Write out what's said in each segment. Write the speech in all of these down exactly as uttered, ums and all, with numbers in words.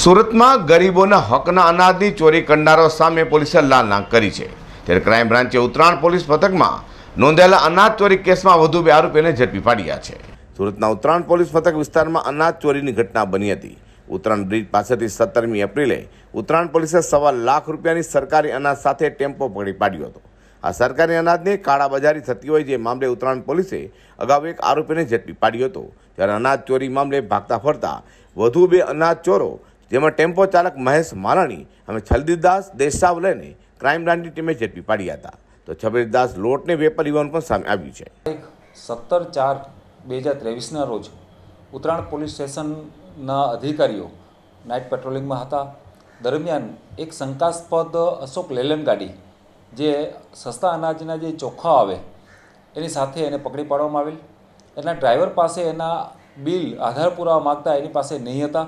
સુરતમાં ગરીબોના હકના અનાજની ચોરી કરનારો સામે પોલીસે લાલ આંખ કરી છે। ત્યારે ક્રાઇમ બ્રાન્ચે ઉત્તરાયણ પોલીસ મથકમાં નોંધાયેલા અનાજ ચોરી કેસમાં વધુ બે આરોપીઓને ઝડપી પાડ્યા છે। સુરતના ઉત્તરાયણ પોલીસ મથક વિસ્તારમાં અનાજ ચોરીની ઘટના બની હતી। ઉત્તરાયણ બ્રિજ પાસેથી સત્તરમી એપ્રિલે ઉત્તરાયણ પોલીસે સવા લાખ રૂપિયાની સરકારી અનાજ સાથે ટેમ્પો પકડી પાડ્યો હતો। આ સરકારી અનાજની કાળાબજારી થતી હોય જે મામલે ઉત્તરાયણ પોલીસે અગાઉ એક આરોપીને ઝડપી પાડ્યો હતો। ત્યારે અનાજ ચોરી મામલે ભાગતા ફરતા વધુ બે અનાજ ચોરો જેમાં ટેમ્પો ચાલક મહેશ માલાણી અને છલદીદાસ દેસાવલેને ક્રાઇમ બ્રાન્ચની ટીમે ઝડપી પાડ્યા હતા। તો છબીરદાસ લોટને વેપારી હોવાનું પણ સામે આવ્યું છે। સત્તર ચાર બે હજાર ત્રેવીસના રોજ ઉત્તરાયણ પોલીસ સ્ટેશનના અધિકારીઓ નાઇટ પેટ્રોલિંગમાં હતા। દરમિયાન એક શંકાસ્પદ અશોક લેલેન્ડ ગાડી જે સસ્તા અનાજના જે ચોખ્ખા આવે એની સાથે એને પકડી પાડવામાં આવેલ। એના ડ્રાઈવર પાસે એના બિલ આધાર પુરાવા માગતા એની પાસે નહીં હતા।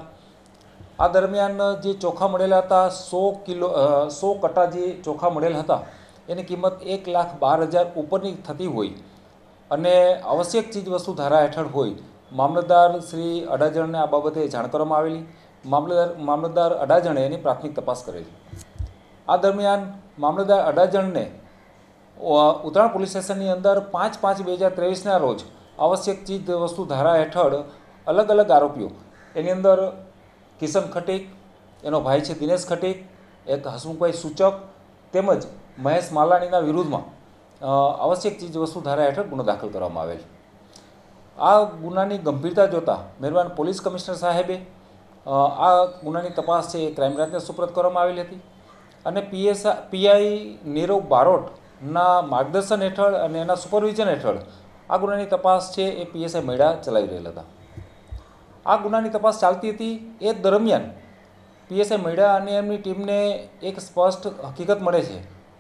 આ દરમિયાન જે ચોખા મળેલા હતા સો કિલો સો કટ્ટા જે ચોખા મળેલ હતા એની કિંમત એક લાખ બાર હજાર ઉપરની થતી હોય અને આવશ્યક ચીજ વસ્તુ ધારા હેઠળ હોય મામલતદાર શ્રી અડાજણને આ બાબતે જાણ કરવામાં આવેલી। મામલતદાર મામલતદાર અડાજણે એની પ્રાથમિક તપાસ કરેલી। આ દરમિયાન મામલતદાર અડાજણને ઉત્તરાયણ પોલીસ સ્ટેશનની અંદર પાંચ પાંચ બે હજાર ત્રેવીસના રોજ આવશ્યક ચીજ વસ્તુ ધારા હેઠળ અલગ અલગ આરોપીઓ એની અંદર કિશન ખટીક, એનો ભાઈ છે દિનેશ ખટીક, એક હસમુખભાઈ સૂચક તેમજ મહેશ માલાણીના વિરુદ્ધમાં આવશ્યક ચીજ વસ્તુ ધારા હેઠળ ગુનો દાખલ કરવામાં આવેલ। આ ગુનાની ગંભીરતા જોતા મહેરબાન પોલીસ કમિશનર સાહેબે આ ગુનાની તપાસ છે એ ક્રાઇમ બ્રાન્ચને સુપ્રત કરવામાં આવેલી હતી અને પીએસઆઈ પીઆઈ નીરવ બારોટના માર્ગદર્શન હેઠળ અને એના સુપરવિઝન હેઠળ આ ગુનાની તપાસ છે એ પીએસઆઈ મેળા ચલાવી રહેલા હતા। આ ગુનાની તપાસ ચાલતી હતી એ દરમિયાન પીએસઆઈ મેળા અને એમની ટીમને એક સ્પષ્ટ હકીકત મળે છે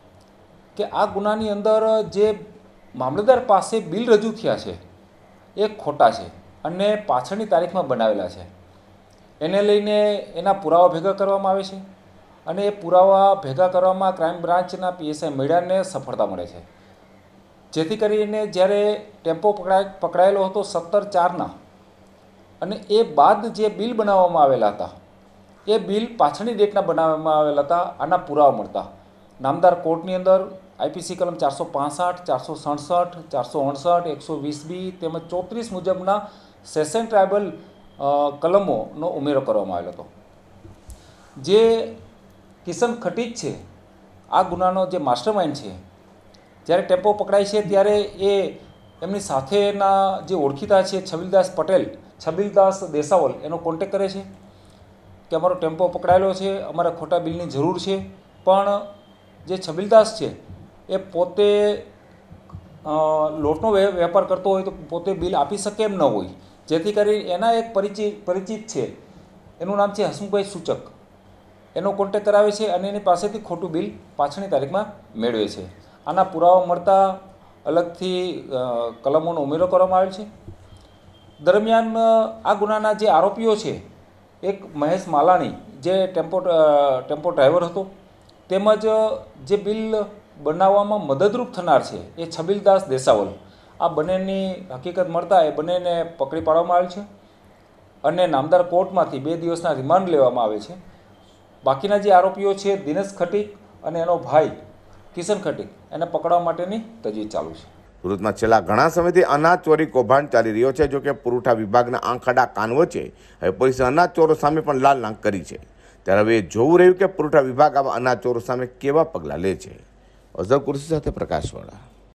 કે આ ગુનાની અંદર જે મામલતદાર પાસે બિલ રજૂ થયા છે એ ખોટા છે અને પાછળની તારીખમાં બનાવેલા છે। એને લઈને એના પુરાવા ભેગા કરવામાં આવે છે અને એ પુરાવા ભેગા કરવામાં ક્રાઇમ બ્રાન્ચના પીએસઆઈ મેળાને સફળતા મળે છે, જેથી કરીને જ્યારે ટેમ્પો પકડાય પકડાયેલો હતો સત્તર ચારના અને એ બાદ જે બિલ બનાવવામાં આવેલા હતા એ બિલ પાછળની ડેટના બનાવવામાં આવેલા હતા। આના પુરાવા મળતા નામદાર કોર્ટની અંદર આઈપીસી કલમ ચારસો પાસઠ ચારસો સડસઠ ચારસો અડસઠ એકસો વીસ બી તેમજ ચોત્રીસ મુજબના સેશન ટ્રાઇબલ કલમોનો ઉમેરો કરવામાં આવેલો હતો। જે કિશન ખટીક છે આ ગુનાનો જે માસ્ટરમાઇન્ડ છે, જ્યારે ટેમ્પો પકડાય છે ત્યારે એ એમની સાથેના જે ઓળખીતા છે છબીલદાસ પટેલ છબીલદાસ દેસાવલ એનો કોન્ટેક કરે છે કે અમારો ટેમ્પો પકડાયેલો છે, અમારે ખોટા બિલની જરૂર છે, પણ જે છબીલદાસ છે એ પોતે લોટનો વેપાર કરતો હોય તો પોતે બિલ આપી શકે એમ ન હોય, જેથી કરી એના એક પરિચિત પરિચિત છે એનું નામ છે હસમુખભાઈ સૂચક, એનો કોન્ટેક કરાવે છે અને એની પાસેથી ખોટું બિલ પાછળની તારીખમાં મેળવે છે। આના પુરાવા મળતા અલગથી કલમોનો ઉમેરો કરવામાં આવેલ છે। દરમિયાન આ ગુનાના જે આરોપીઓ છે એક મહેશ માલાણી જે ટેમ્પો ટેમ્પો ડ્રાઈવર હતો તેમજ જે બિલ બનાવવામાં મદદરૂપ થનાર છે એ છબીલદાસ દેસાવલ, આ બંનેની હકીકત મળતા એ બંનેને પકડી પાડવામાં આવે છે અને નામદાર કોર્ટમાંથી બે દિવસના રિમાન્ડ લેવામાં આવે છે। બાકીના જે આરોપીઓ છે દિનેશ ખટીક અને એનો ભાઈ કિશન ખટીક એને પકડવા માટેની તજવીજ ચાલુ છે। સુરતમાં છેલ્લા ઘણા સમયથી અનાજ ચોરી કૌભાંડ ચાલી રહ્યો છે। જોકે પુરવઠા વિભાગના આંખડા કાન વચ્ચે હવે પોલીસે અનાજ ચોરો સામે પણ લાલ આંખ કરી છે। ત્યારે હવે જોવું રહ્યું કે પુરવઠા વિભાગ આવા અનાજ ચોરો સામે કેવા પગલાં લે છે। અઝર કુર્સી સાથે પ્રકાશવાળા।